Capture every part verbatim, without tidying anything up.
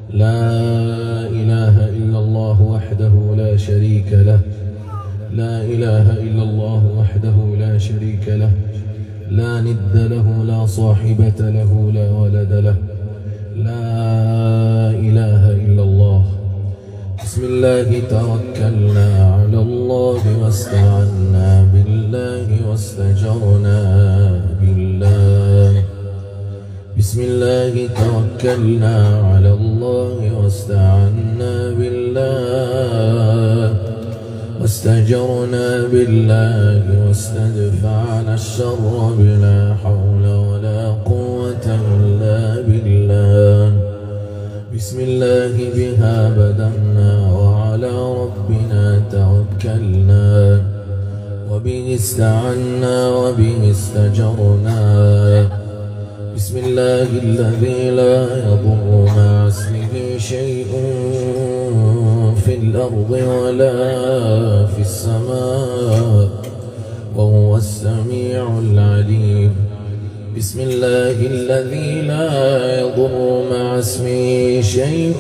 لا إله إلا الله وحده لا شريك له لا إله إلا الله وحده لا شريك له لا ند له لا صاحبة له لا ولد له لا إله إلا الله. بسم الله توكلنا على الله واستعنا بالله واستجرنا بالله. بسم الله توكلنا على الله واستعنا بالله واستجرنا بالله واستدفعنا الشر بلا حول ولا قوة إلا بالله. بسم الله بها بدأنا وعلى ربنا توكلنا وبه استعنا وبه استجرنا. بسم الله الذي لا يضر مع اسمه شيء في الأرض ولا في السماء وهو السميع العليم. بسم الله الذي لا يضر مع اسمه شيء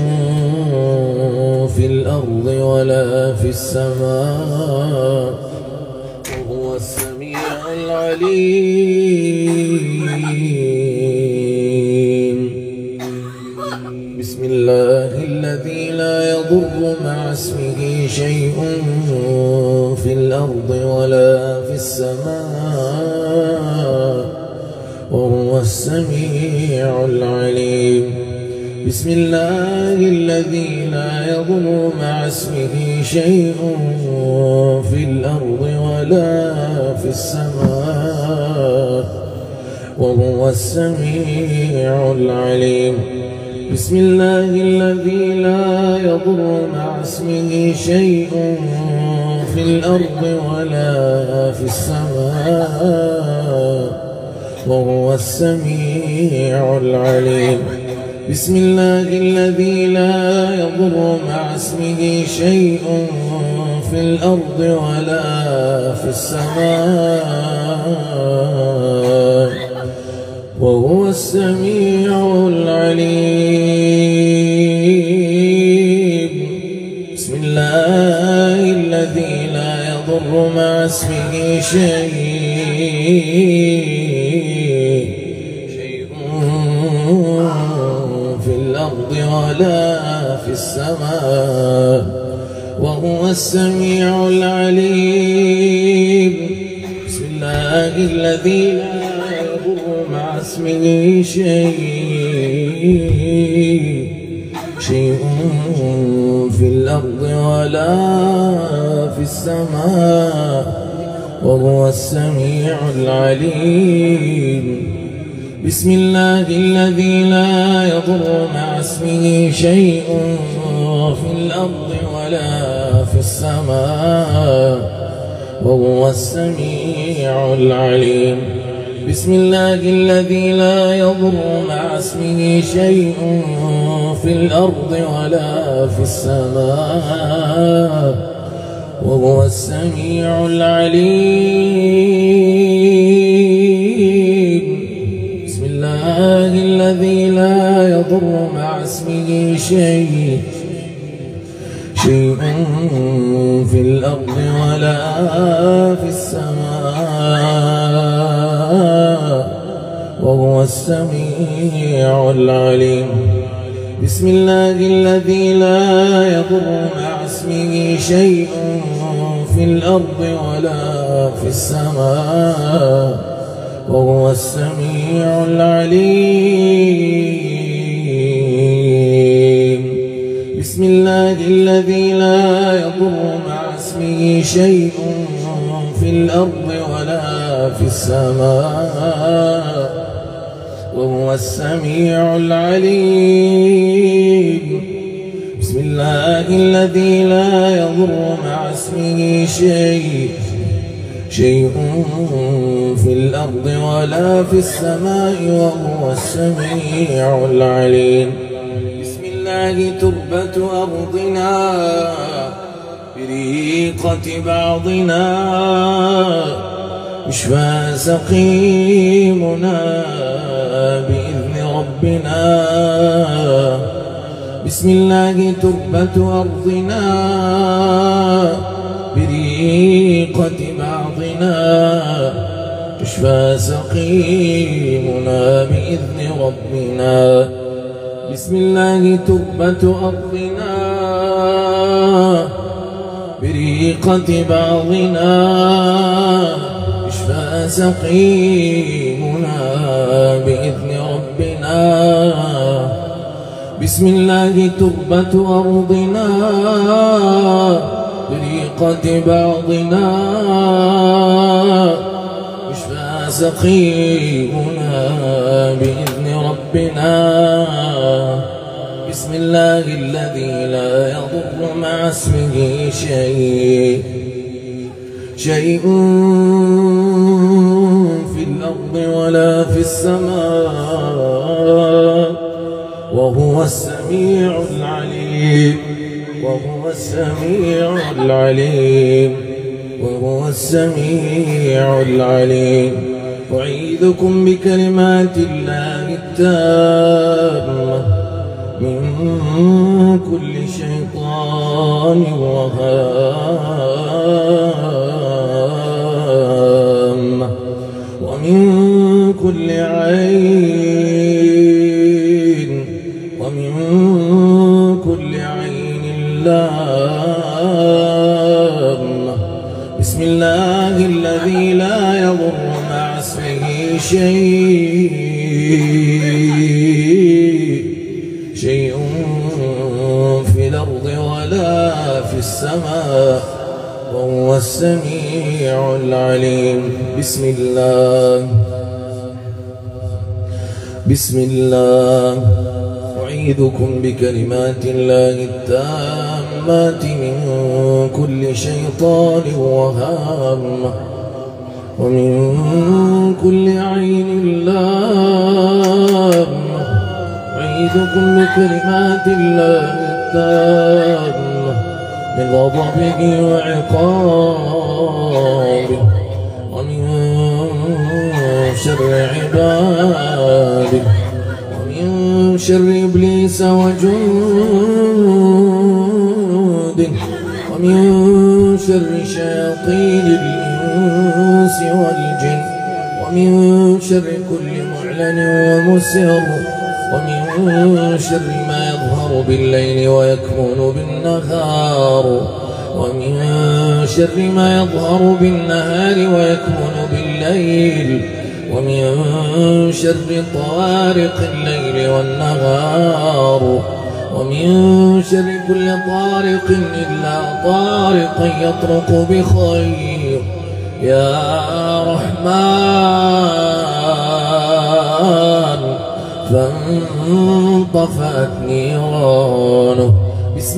في الأرض ولا في السماء وهو السميع العليم. بسم الله الذي لا يضر مع اسمه شيء في الأرض ولا في السماء وهو السميع العليم. بسم الله الذي لا يضر مع اسمه شيء في الأرض ولا في السماء وهو السميع العليم. بسم الله الذي لا يضر مع اسمه شيء في الأرض ولا في السماء وهو السميع العليم. بسم الله الذي لا يضر مع اسمه شيء في الأرض ولا في السماء وهو السميع العليم. بسم الله الذي لا يضر مع اسمه شيء ولا في السماء وهو السميع العليم. بسم الله الذي لا يضر مع اسمه شيء شيء في الأرض ولا في السماء وهو السميع العليم. بسم الله الذي لا يضر مع اسمه شيء في الأرض ولا في السماء وهو السميع العليم. بسم الله الذي لا يضر مع اسمه شيء في الأرض ولا في السماء وهو السميع العليم. بسم الله الذي لا يضر مع اسمه شيء شيء في الأرض ولا في السماء وهو السميع العليم. بسم الله الذي لا يضر مع اسمه شيء في الأرض ولا في السماء وهو السميع العليم. بسم الله الذي لا يضر مع اسمه شيء في الأرض ولا في السماء وهو السميع العليم. بسم الله الذي لا يضر مع اسمه شيء شيء في الأرض ولا في السماء وهو السميع العليم. بسم الله تربة أرضنا بريقة بعضنا يشفى سقيمنا بإذن ربنا بسم الله تربة أرضنا بريقة بعضنا يشفى سقيمنا بإذن ربنا. بسم الله تربة أرضنا بريقة بعضنا يشفى سقيمنا بإذن ربنا. بسم الله تربة أرضنا بريقة بعضنا يشفى سقيمنا بإذن ربنا. بسم الله الذي لا يضر مع اسمه شيء شيء في الأرض ولا في السماء وهو السميع العليم وهو السميع العليم وهو السميع العليم. أعيذكم بكلمات الله التامة من كل شيطان وهامة ومن كل عين ومن كل عين لامة. بسم الله الذي لا يضر مع اسمه شيء شيء في الأرض ولا في السماء وهو السميع العليم. بسم الله بسم الله أعيذكم بكلمات الله التامات من كل شيطان وهامة ومن كل عين لامة. أعيذكم بكلمات الله التامة من غضبه وعقابه ومن شر عباده ومن شر إبليس وجنده ومن شر شياطين الإنس والجن ومن شر كل معلن ومسر ومن شر ما يظهر بالليل ويكمن بالنهار ومن شر ما يظهر بالنهار ويكمن بالليل ومن شر طوارق الليل والنهار ومن شر كل طارق إلا طارقا يطرق بخير يا رحمن فانطفأت نيرانه. بسم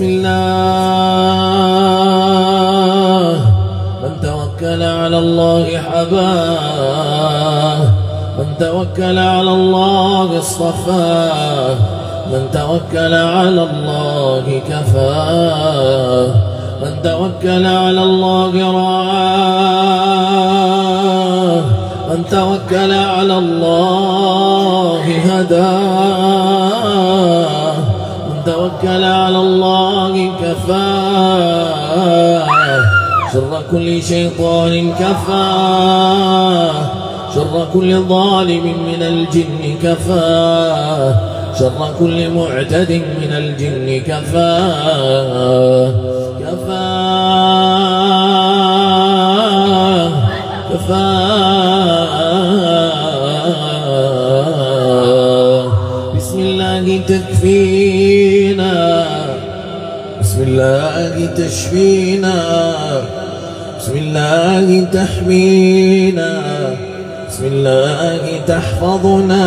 الله من توكل على الله حباه من توكل على الله اصطفاه من توكل على الله كفاه من توكل على الله رعاه من توكل على الله هداه من توكل على الله كفاه شر كل شيطان كفاه شر كل ظالم من الجن كفاه شر كل معتد من الجن كفاه كفاه كفاه. بسم الله تكفينا بسم الله تشفينا بسم الله تحمينا بسم الله تحفظنا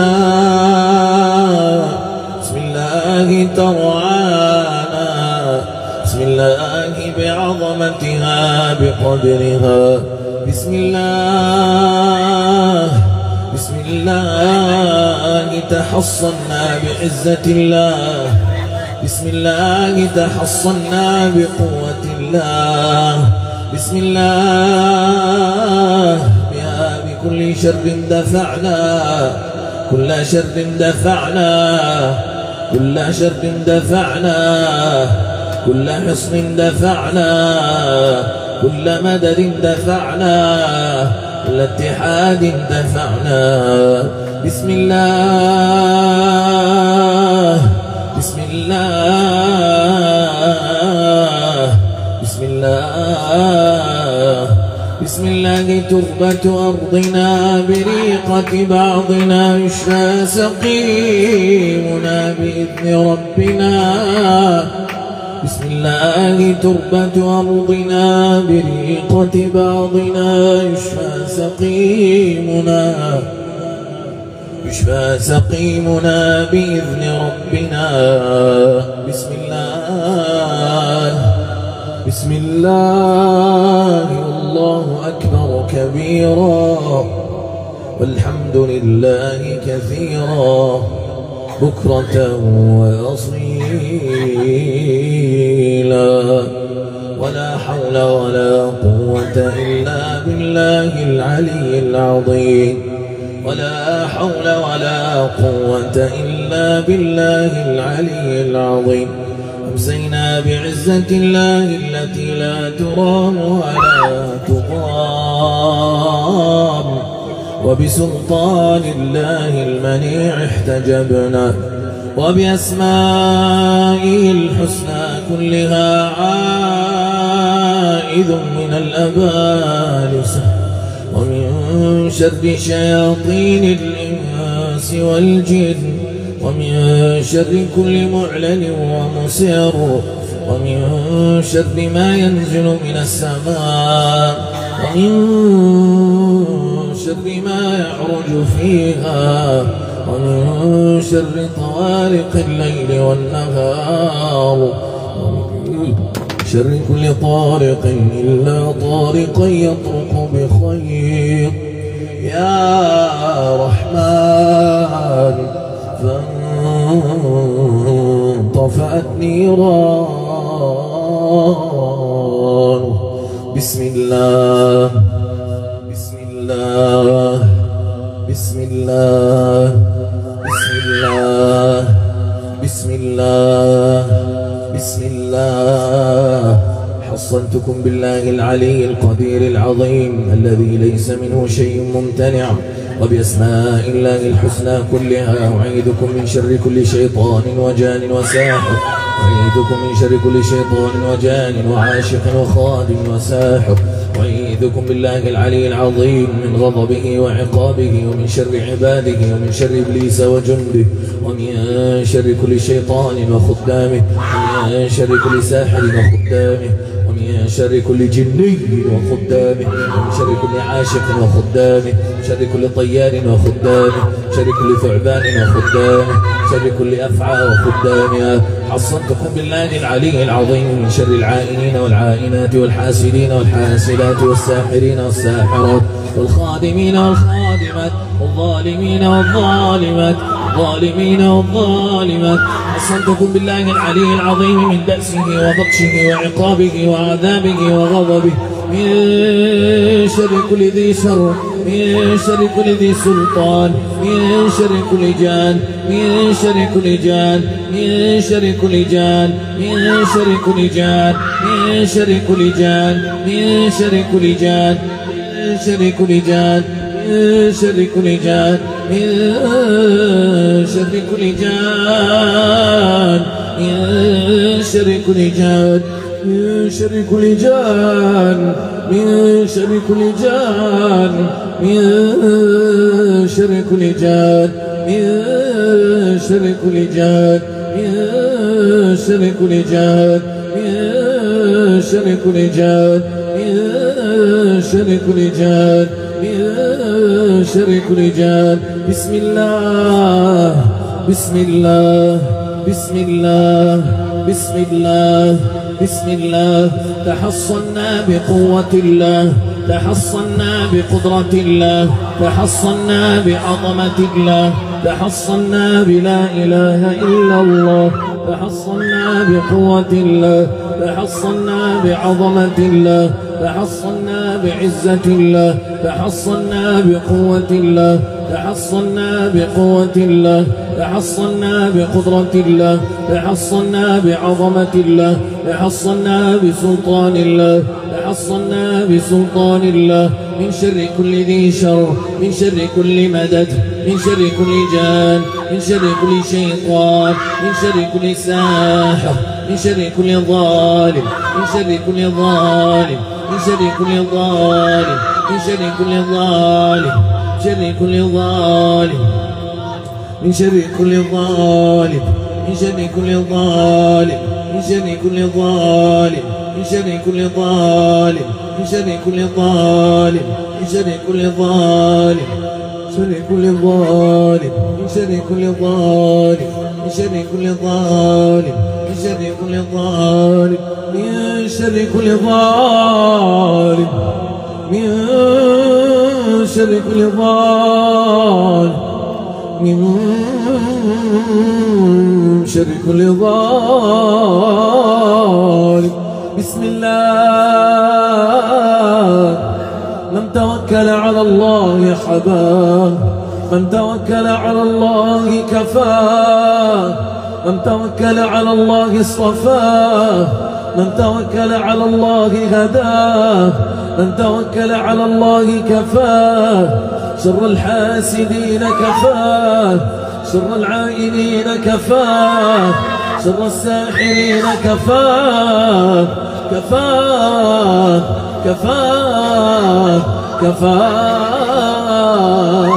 بسم الله ترعانا بسم الله بعظمتها بقدرها. بسم الله بسم الله تحصنا بعزة الله بسم الله تحصنا بقوة الله بسم الله بها بكل شر دفعنا كل شر دفعنا كل شر دفعناه، كل حصن دفعناه، كل مدد دفعناه، كل اتحاد دفعناه. بسم الله بسم الله بسم الله بسم الله تربة أرضنا بريقة بعضنا يشفى سقيمنا بإذن ربنا. بسم الله تربة أرضنا بريقة بعضنا يشفى سقيمنا يشفى سقيمنا بإذن ربنا. بسم الله بسم الله الله أكبر كبيرا والحمد لله كثيرا بكرة وأصيلا. ولا حول ولا قوة إلا بالله العلي العظيم. ولا حول ولا قوة إلا بالله العلي العظيم. أمسينا بعزة الله التي لا ترام ولا تضام، وبسلطان الله المنيع احتجبنا، وبأسمائه الحسنى كلها عائذ من الأبالسة، ومن شر شياطين الإنس والجن، ومن شر كل معلن ومسر، ومن شر ما ينزل من السماء، ومن شر ما يعرج فيها، ومن شر طوارق الليل والنهار، ومن شر كل طارق إلا طارقا يطرق بخير. يا رحمن فانطفأت نيران. بسم الله بسم الله بسم الله بسم الله بسم الله بسم الله. حصنتكم بالله العلي القدير العظيم الذي ليس منه شيء ممتنع، وبأسماء الله الحسنى كلها أعيذكم من شر كل شيطان وجان وساحر، أعيذكم من شر كل شيطان وجان وعاشق وخادم وساحر، أعيذكم بالله العلي العظيم من غضبه وعقابه، ومن شر عباده، ومن شر إبليس وجنده، ومن شر كل شيطان وخدامه، ومن شر كل ساحر وخدامه، ومن شر كل جني وخدامه، ومن شر كل عاشق وخدامه، شر كل طيار وخدامه، شر كل ثعبان وخدامه، شر كل أفعى وخدامها. حصنتكم بالله العلي العظيم من شر العائنين والعائنات والحاسدين والحاسدات والساحرين والساحرات والخادمين والخادمات والظالمين والظالمات الظالمين والظالمات. حصنتكم بالله العلي العظيم من بأسه وبطشه وعقابه وعذابه وغضبه، من شر كل ذي شر، من شر كل ذي سلطان، من شر كل جان، من شر كل جان، من شر كل جان، من شر كل جان، من شر كل جان، من شر كل جان، من شر كل جان، من شر كل جان، من شر كل جان، من شر كل جان، من شر كل جان، من شر كل جان، من شر كل جان، من شر كل جان، من شر كل جان، من شر كل جان، من شر كل جان، من شر كل جان. بسم الله بسم الله بسم الله بسم الله بسم الله. تحصنا بقوة الله، تحصنا بقدرة الله، تحصنا بعظمة الله، تحصنا بلا إله إلا الله، تحصنا بقوة الله، تحصنا بعظمة الله، تحصنا بعزة الله، تحصنا بقوة الله، تحصنا بقوة الله، تحصنا بقدرة الله، تحصنا بعظمة الله، تحصنا بسلطان الله، تحصنا بسلطان الله من شر كل ذي شر، من شر كل مدد، من شر كل جان، من شر كل شيطان، من شر كل ساحر، من شر كل ظالم، من شر كل ظالم، من شر كل ظالم، من شر كل ظالم، شر كل ظالم، من شر كل ظالم، من شر كل ظالم، من شر كل ظالم، من شر كل ظالم، من شر كل ظالم، من شر كل ظالم، شر كل ظالم، من شر كل ظالم، من شر كل ظالم، من شر كل ظالم، من شر كل ظالم، من شر كل ظالم، من شر كل ظالم. بسم الله. من توكل على الله حباه، من توكل على الله كفاه، من توكل على الله اصطفاه، من توكل على الله هداه، من توكل على الله كفاه، شر الحاسدين كفاه، شر العائلين كفاه، شر الساحرين كفاه، كفاه كفاه كفاه.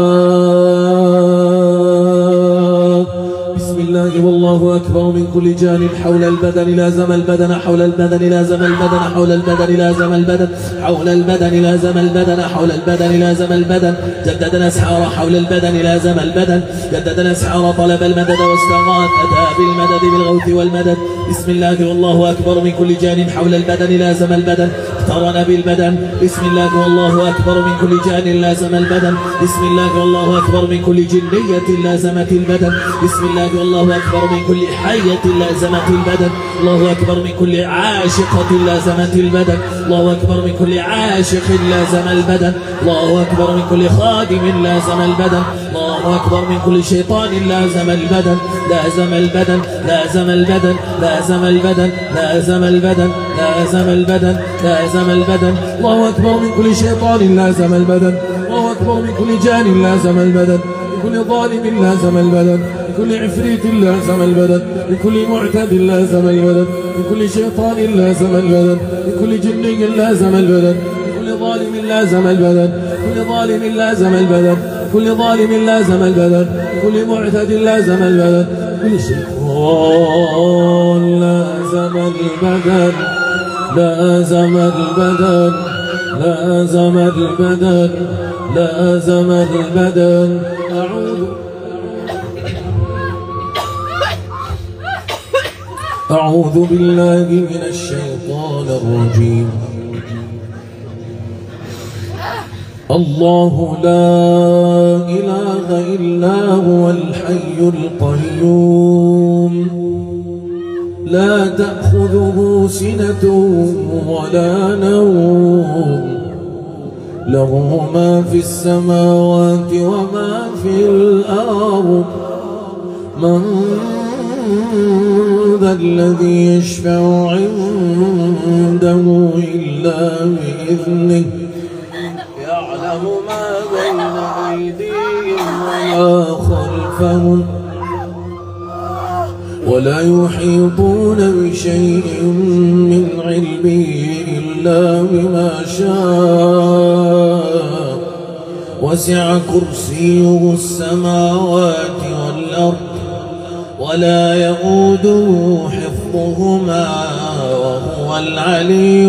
بسم الله والله أكبر. من كل جان حول البدن لازم البدن، حول البدن لازم البدن، حول البدن لازم البدن، حول البدن لازم البدن، حول البدن لازم البدن. جدد الأسحار حول البدن لازم البدن، جدد الأسحار طلب المدد واستغاث أتى بالمدد بالغوث والمدد. بسم الله والله أكبر. من كل جان حول البدن لازم البدن، اقترن بالبدن. بسم الله والله أكبر. من كل جان لازم البدن. بسم الله والله أكبر. من كل جنية لازمت البدن. بسم الله والله أكبر. من كل حية لازمت البدن. الله أكبر. من كل عاشقة لازمت البدن. الله أكبر. من كل عاشق لازم البدن. الله أكبر. من كل خادم لازم البدن. الله أكبر. من كل شيطان لازم البدن، لازم البدن، لازم البدن، لازم البدن، لازم البدن، لازم البدن، لازم البدن. الله أكبر. من كل شيطان لازم البدن. الله أكبر. من كل جان لازم البدن، لكل ظالم لازم البدن، لكل عفريت لازم البدن، لكل معتد لازم البدن، لكل شيطان لازم البدن، لكل جني لازم البدن، لكل ظالم لازم البدن، لكل ظالم لازم البدن، لكل ظالم لازم البدن، لكل معتد لازم البدن، كل شيطان لازم البدن، لازم البدن، لازم البدن، لازم البدن. أعوذ أعوذ بالله من الشيطان الرجيم. الله لا إله إلا هو الحي القيوم، لا تأخذه سنة ولا نوم، له ما في السماوات وما في الأرض. من ذا الذي يشفع عنده إلا بإذنه، يعلم ما بين أيديهم وما خلفهم، ولا يحيطون بشيء من علمه إلا بما شاء، وسع كرسيه السماوات والأرض، ولا يؤوده حفظهما وهو العلي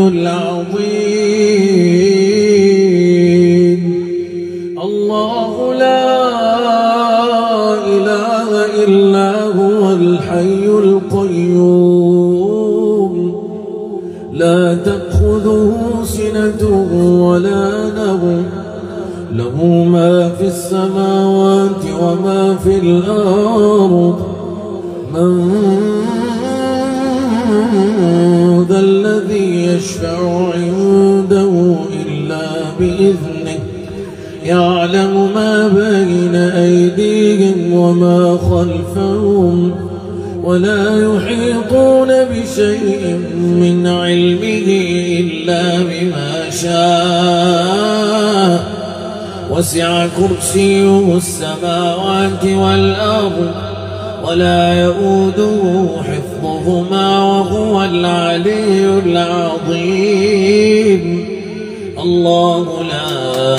العظيم. الله لا إله إلا هو الحي القيوم، لا تأخذه سنة ولا نوم، له ما في السماوات وما في الأرض. من ذا الذي يشفع عنده إلا بإذنه، يعلم ما بين ولا يحيطون بشيء من علمه إلا بما شاء وسع كرسيه السماوات والأرض ولا يؤوده حفظهما وهو العلي العظيم. الله لا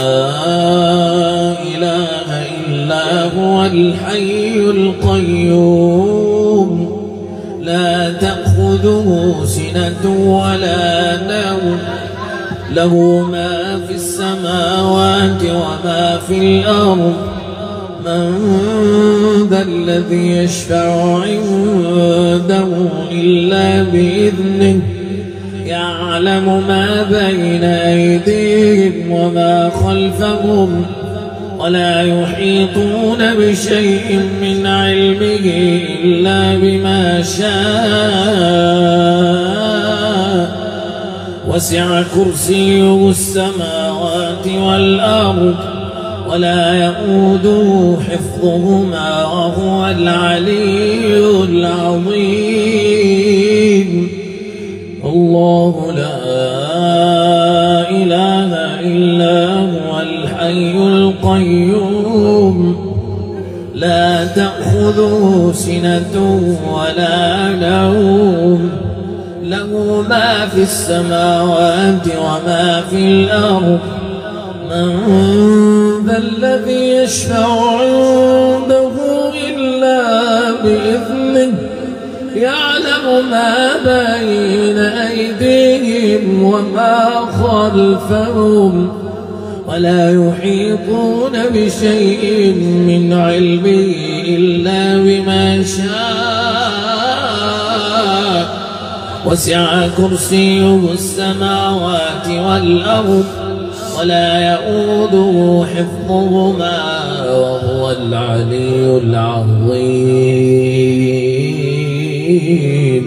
إله إلا هو الحي القيوم لا تأخذه سنة ولا نوم له ما في السماوات وما في الأرض. من ذا الذي يشفع عنده إلا بإذنه يعلم ما بين أيديهم وما خلفهم ولا يحيطون بشيء من علمه إلا بما شاء وسع كرسيه السماوات والأرض ولا يؤوده حفظهما وهو العلي العظيم. الله لا إله إلا هو الحي القيوم لا تأخذه سنة ولا نوم له ما في السماوات وما في الأرض. من ذا الذي يشفع عنده إلا بإذنه يعلم ما بين أيديهم وما خلفهم ولا يحيطون بشيء من علمه إلا بما شاء وسع كرسيه السماوات والأرض ولا يؤوده حفظهما وهو العلي العظيم.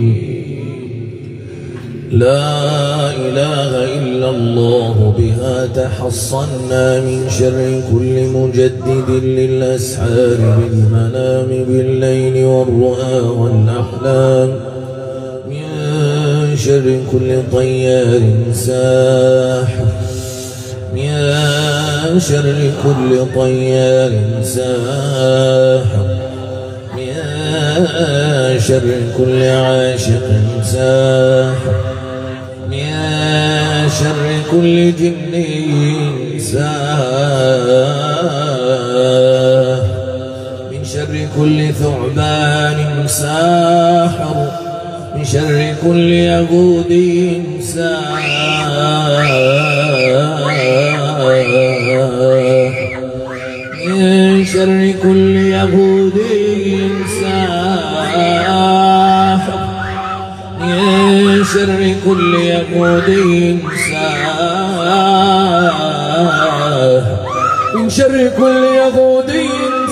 لا إله إلا الله بها تحصنا من شر كل مجدد للأسحار بالمنام بالليل والرؤى والأحلام. من شر كل طيار ساحر من شر كل طيار ساحر من شر كل عاشق ساحر من شر كل جني ساحر من شر كل ثعبان ساحر من شر كل يهودي ساحر من شر كل يهودي ساحر من شر كل يهودي ساحر من شر كل يهودي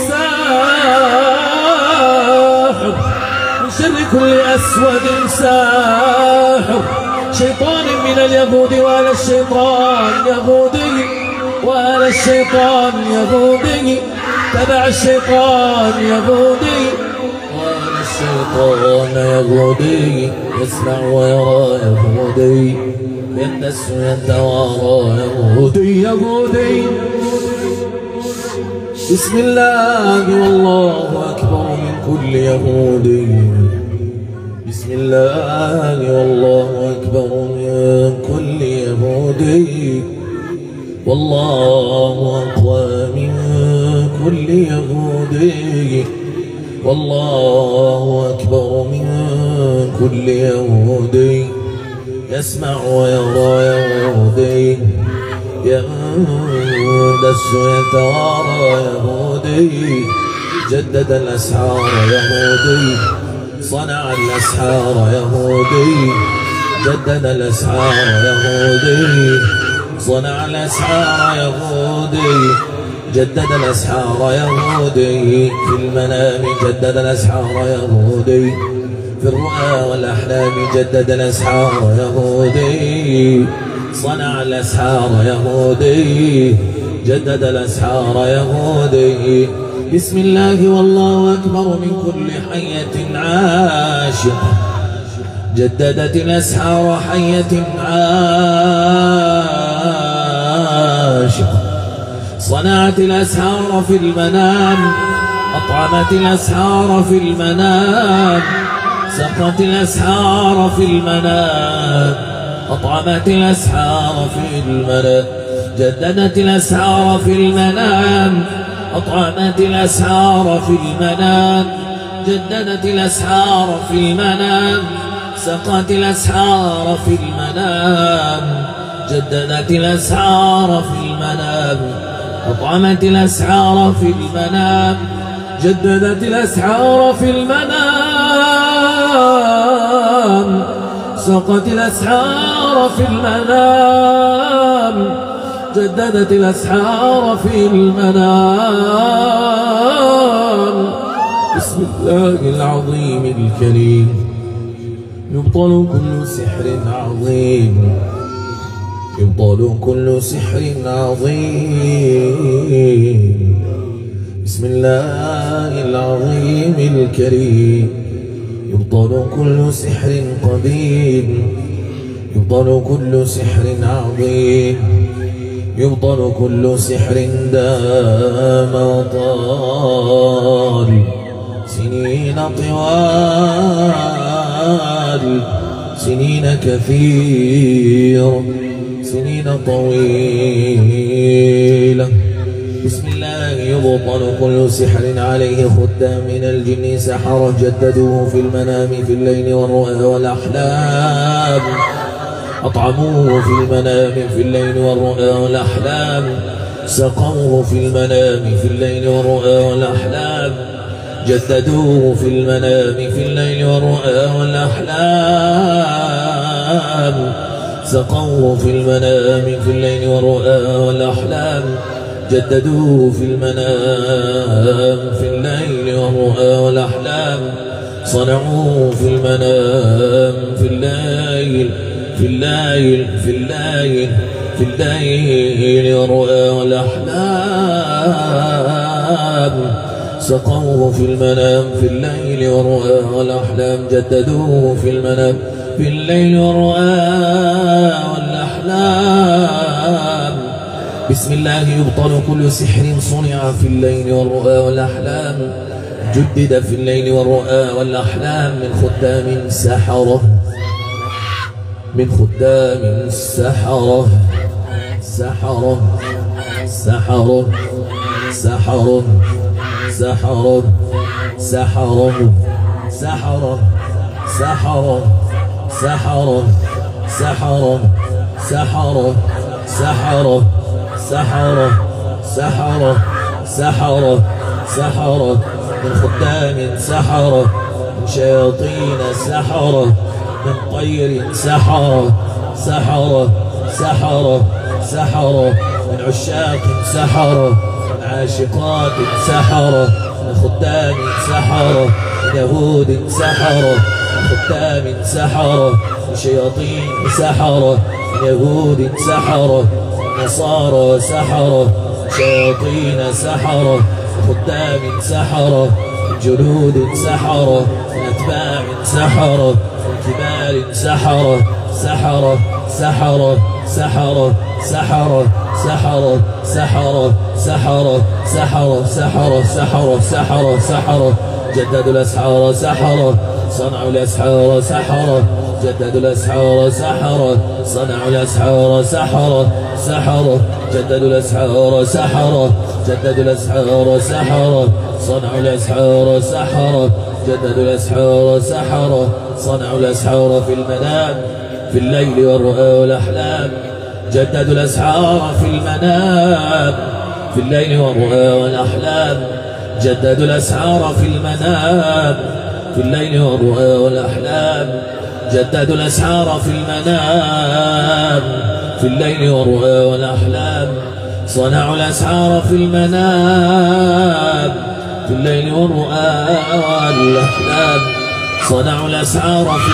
ساحر من شر كل أسود ساحر شيطان من اليهود وعلى الشيطان يهودي وعلى الشيطان يهودي تبع الشيطان يهودي وعلى الشيطان يهودي يسمع ويرى يهودي يندس ويتوارى يهودي يهودي. بسم الله والله أكبر من كل يهودي. بسم الله والله أكبر من كل يهودي. والله أقوى من كل يهودي. والله أكبر من كل يهودي يسمع ويرى يهودي يندس يتوارى يهودي جدد الأسحار يهودي صنع الأسحار يهودي جدد الأسحار يهودي صنع الأسحار يهودي جدد الأسحار يهودي في المنام جدد الأسحار يهودي في الرؤى والأحلام جدد الأسحار يهودي صنع الأسحار يهودي جدد الأسحار يهودي بسم الله والله أكبر من كل حية عاشق جددت الأسحار حية عاشق صنعت الأسحار في المنام أطعمت الأسحار في المنام سقت الأسحار في المنام أطعمت الأسحار في المنام جددت الأسحار في المنام أطعمت الأسحار في المنام جددت الأسحار في المنام سقت الأسحار في المنام جددت الأسحار في المنام أطعمت الأسحار في المنام جددت الأسحار في المنام سقت الأسحار في المنام جددت الأسحار في المنام بسم الله العظيم الكريم يبطل كل سحر عظيم يبطل كل سحر عظيم بسم الله العظيم الكريم يبطل كل سحر قديم يبطل كل سحر عظيم يبطل كل سحر دام وطال سنين طوال سنين كثير سنين طويلة بسم الله يبطل كل سحر عليه خدام من الجن سحر جددوه في المنام في الليل والرؤى والأحلام أطعموه في المنام في الليل والرؤى والأحلام سقوه في المنام في الليل والرؤى والأحلام جددوه في المنام في الليل والرؤى والأحلام سقوه في المنام في الليل والرؤى والأحلام جددوه في المنام في الليل والرؤى والأحلام صنعوه في المنام في الليل في الليل في الليل في الليل والرؤى والأحلام سقوه في المنام في الليل والرؤى والأحلام جددوه في المنام في الليل والرؤى والأحلام بسم الله يبطل كل سحر صنع في الليل والرؤى والأحلام جدد في الليل والرؤى والأحلام من خدام سحرة من خدام سحرة سحرة سحرة سحرة سحرة سحرة سحرة سحرة سحرة سحرة سحرة سحرة سحرة سحرة سحرة سحرة من خدام سحرة من شياطين سحرة من طير سحرة سحرة سحرة سحرة من عشاق سحرة من عاشقات سحرة من خدام سحرة من يهود سحرة من خدام سحرة من شياطين سحرة من يهود سحرة من نصارى سحرة من شياطين سحرة من خدام سحرة من جنود سحرة من أتباع سحرة من كبار سحرة سحرة سحرة سحرة سحرة سحرة سحرة سحرة سحرة سحرة سحرة سحرة سحرة جددوا الأسحار سحرة صنعوا الأسحار سحرة جددوا الأسحار سحرة صنعوا الأسحار سحرة سحرة جددوا الأسحار سحرة جددوا الأسحار سحرة صنعوا الأسحار سحرة جددوا الأسحار سحرة صنعوا الأسحار في المنام في الليل والرؤى والأحلام جددوا الأسحار في المنام في الليل والرؤى والأحلام جددوا الأسحار في المنام في الليل والرؤى والأحلام جددوا الأسحار في المنام في الليل والرؤى والأحلام صنعوا الأسحار في المنام في الليل والرؤى والأحلام صنعوا الأسحار في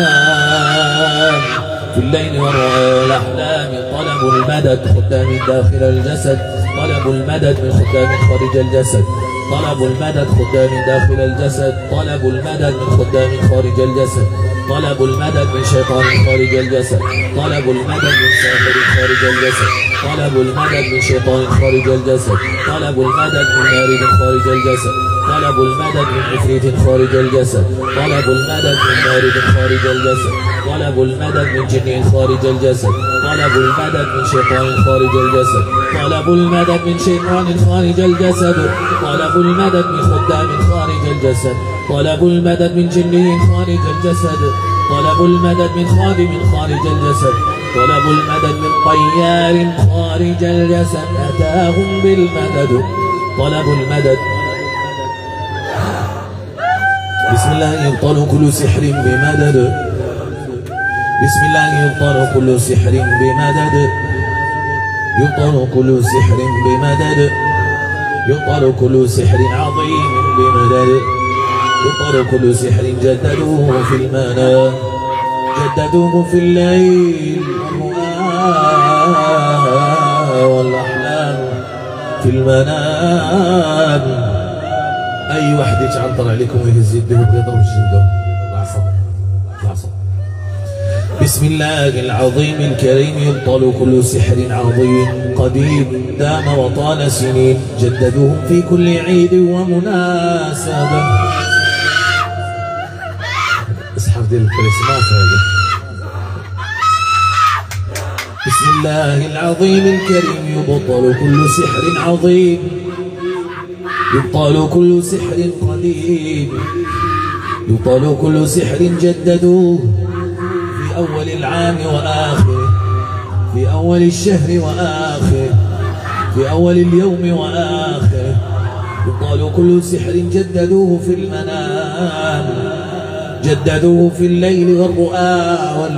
المنام في الليل والرؤى والأحلام طلبوا المدد خدام داخل الجسد طلبوا المدد من خدام خارج الجسد طلب المدد خدام داخل الجسد، طلب المدد من خدام خارج الجسد، طلب المدد من شيطان خارج الجسد، طلب المدد من ساحر خارج الجسد، طلب المدد من شيطان خارج الجسد، طلب المدد من مارد خارج الجسد، طلب المدد من عفريت خارج الجسد، طلب المدد من مارد خارج الجسد، طلب المدد من جن خارج الجسد، طلب المدد من شيطان خارج الجسد، طلب المدد من شيطان خارج الجسد، طلب المدد من خدام خارج الجسد، طلب المدد من جن خارج الجسد، طلب المدد من خادم خارج الجسد، طلب المدد من طيار خارج الجسد أتاهم بالمدد، طلب المدد. بسم الله يبطل كل سحر بمدد، بسم الله يبطل كل سحر بمدد، يبطل كل سحر بمدد، يبطل كل سحر عظيم بمدد، يبطل كل سحر جددوه في المنام، جددوه في الليل والأحلام في المنام. أي واحد يتعنطر عليكم ويهز يده ويبغى يضرب جلده العصا العصا. بسم الله العظيم الكريم يبطل كل سحر عظيم قديم دام وطال سنين، جددوهم في كل عيد ومناسبة. اصحاب ديال الكريسماس هذا. بسم الله العظيم الكريم يبطل كل سحر عظيم، يبطل كل سحر قديم، يبطل كل سحر جددوه في أول العام وآخره، في أول الشهر وآخره، في أول اليوم وآخره، يبطل كل سحر جددوه في المنام، جددوه في الليل والرؤى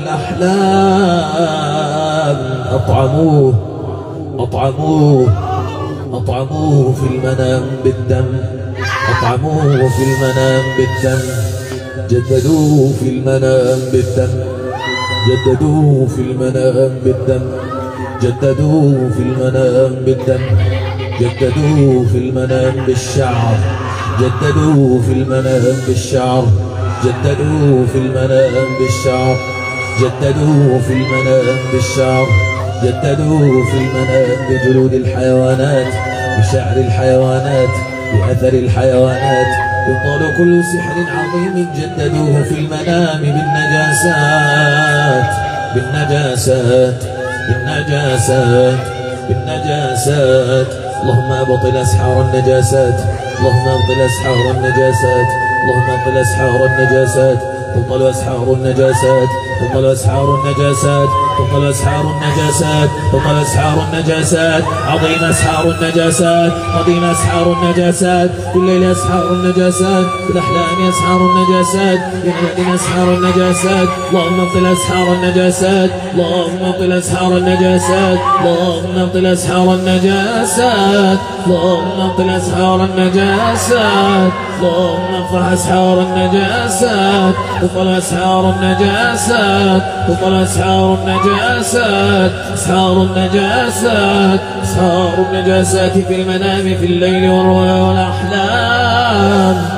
والأحلام، أطعموه أطعموه أطعموه في المنام بالدم، أطعموه في المنام بالدم، جددوه في المنام بالدم، جددوه في المنام بالدم، جددوه في المنام بالدم، جددوه في المنام بالشعر، جددوه في المنام بالشعر، جددوه في المنام بالشعر، جددوه في المنام بالشعر، جددوه في المنام بجلود الحيوانات، بشعر الحيوانات، بأثر الحيوانات، يبطل كل سحر عظيم جددوه في المنام بالنجاسات، بالنجاسات، بالنجاسات، بالنجاسات. اللهم ابطل أسحار النجاسات، اللهم ابطل أسحار النجاسات، اللهم ابطل أسحار النجاسات، تبطل أسحار النجاسات، تبطل أسحار النجاسات، تبطل أسحار النجاسات، تبطل أسحار النجاسات، عظيم أسحار النجاسات، عظيم أسحار النجاسات، في الليل أسحار النجاسات، في الأحلام أسحار النجاسات، في الليل أسحار النجاسات. اللهم ابطل أسحار النجاسات، اللهم ابطل أسحار النجاسات، اللهم ابطل أسحار النجاسات، اللهم ابطل أسحار النجاسات، اللهم ارفع أسحار النجاسات، تبطل أسحار النجاسات، تبطل أسحار النجاسات، أسحار النجاسات، أسحار النجاسات في المنام في الليل والرؤيا والأحلام.